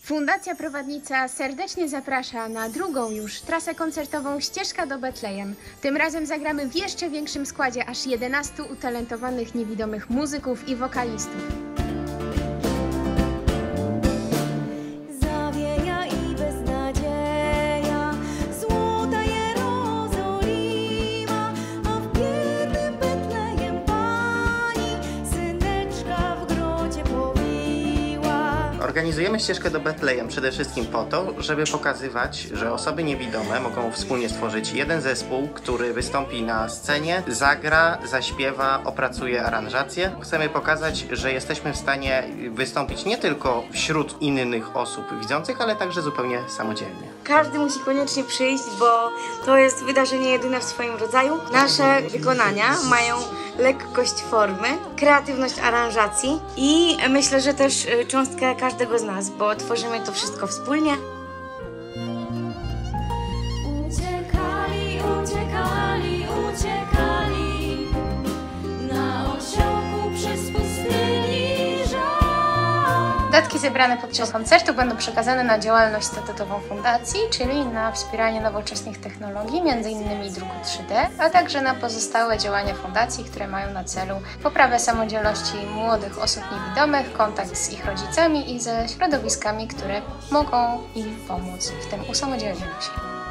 Fundacja Prowadnica serdecznie zaprasza na drugą już trasę koncertową Ścieżka do Betlejem. Tym razem zagramy w jeszcze większym składzie aż 11 utalentowanych niewidomych muzyków i wokalistów. Zawieja i beznadzieja, złota Jerozolima, a w biednym Betlejem Pani syneczka w grocie powiła. Organizujemy Ścieżkę do Betlejem przede wszystkim po to, żeby pokazywać, że osoby niewidome mogą wspólnie stworzyć jeden zespół, który wystąpi na scenie, zagra, zaśpiewa, opracuje aranżację. Chcemy pokazać, że jesteśmy w stanie wystąpić nie tylko wśród innych osób widzących, ale także zupełnie samodzielnie. Każdy musi koniecznie przyjść, bo to jest wydarzenie jedyne w swoim rodzaju. Nasze wykonania mają lekkość formy, kreatywność aranżacji i myślę, że też cząstkę każdego z nas, bo tworzymy to wszystko wspólnie. Uciekali, uciekali, uciekali na osiołku przez pustyni żal. Datki zebrane podczas koncertu będą przekazane na działalność statutową fundacji, czyli na wspieranie nowoczesnych technologii, m.in. druku 3D, a także na pozostałe działania fundacji, które mają na celu poprawę samodzielności młodych osób niewidomych, kontakt z ich rodzicami i ze środowiskami, które mogą im pomóc w tym usamodzielnieniu się.